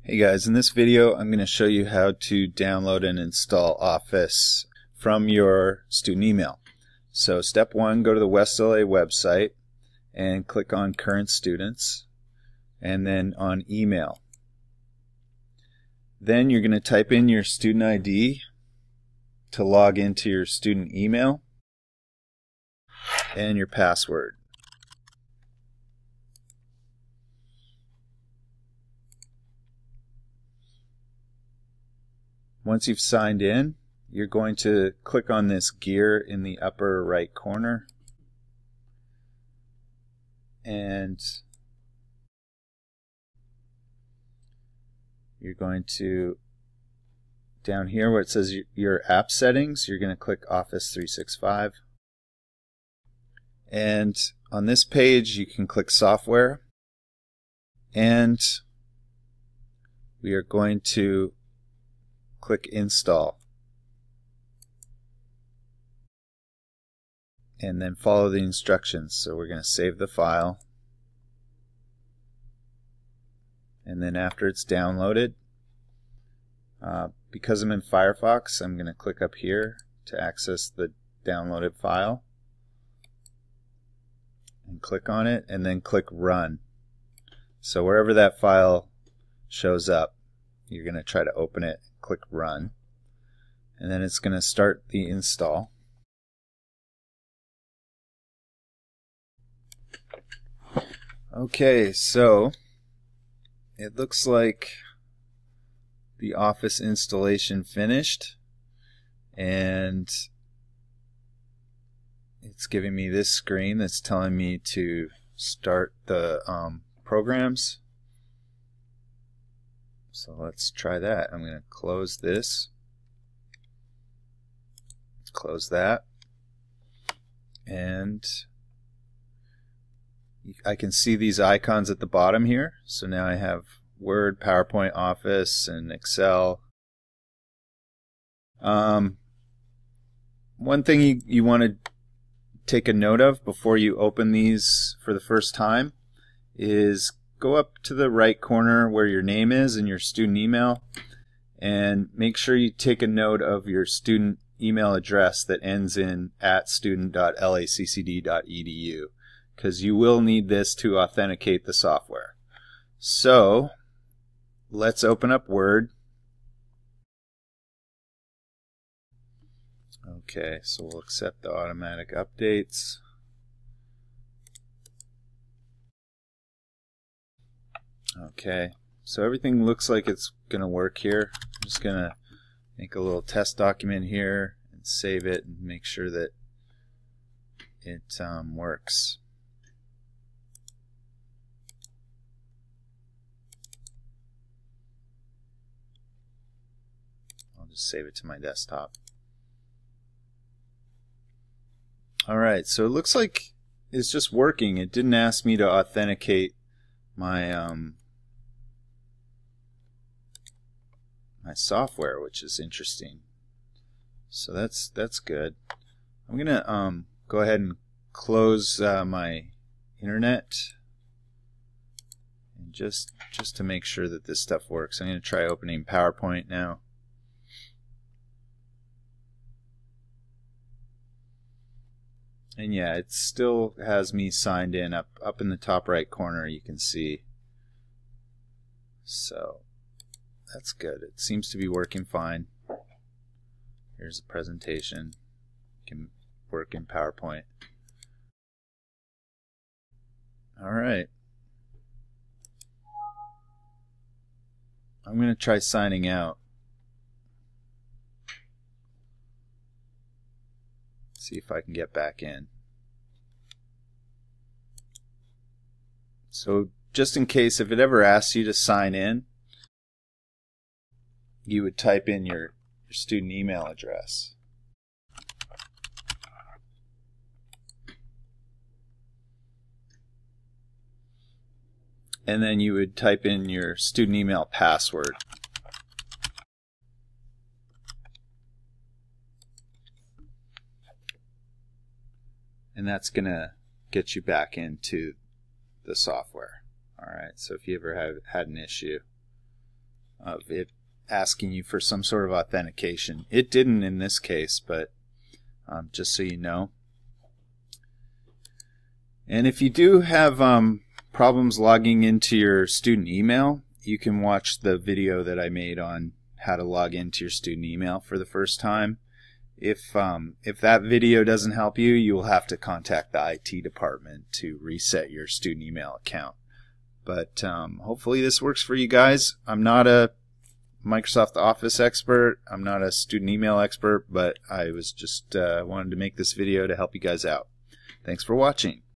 Hey guys, in this video I'm going to show you how to download and install Office from your student email. So step one, go to the WLAC website and click on Current Students and then on Email. Then you're going to type in your student ID to log into your student email and your password. Once you've signed in, you're going to click on this gear in the upper right corner, and you're going to, down here where it says your app settings, you're going to click Office 365. And on this page you can click Software, and we are going to click Install and then follow the instructions. So we're going to save the file, and then after it's downloaded, because I'm in Firefox, I'm going to click up here to access the downloaded file and click on it and then click Run. So wherever that file shows up, you're going to try to open it, click Run, and then it's going to start the install. Okay, so it looks like the Office installation finished, and it's giving me this screen that's telling me to start the programs. So let's try that. I'm going to close this, close that, and I can see these icons at the bottom here. So now I have Word, PowerPoint, Office, and Excel. One thing you want to take a note of before you open these for the first time is go up to the right corner where your name is in your student email and make sure you take a note of your student email address that ends in @student.laccd.edu, because you will need this to authenticate the software. So let's open up Word. Okay, so we'll accept the automatic updates. Okay, so everything looks like it's going to work here. I'm just going to make a little test document here and save it and make sure that it works. I'll just save it to my desktop. Alright, so it looks like it's just working. It didn't ask me to authenticate my my software, which is interesting. So that's good. I'm gonna go ahead and close my internet, and just to make sure that this stuff works, I'm gonna try opening PowerPoint now. And yeah, it still has me signed in up in the top right corner, you can see. So that's good. It seems to be working fine. Here's the presentation. You can work in PowerPoint. Alright. I'm going to try signing out. See if I can get back in. So just in case, if it ever asks you to sign in, you would type in your student email address. And then you would type in your student email password. And that's going to get you back into the software. Alright, so if you ever have had an issue, of it asking you for some sort of authentication. It didn't in this case, but just so you know. And if you do have problems logging into your student email, you can watch the video that I made on how to log into your student email for the first time. If that video doesn't help you, you will have to contact the IT department to reset your student email account. But hopefully this works for you guys. I'm not a Microsoft Office expert. I'm not a student email expert, but I was just wanted to make this video to help you guys out. Thanks for watching.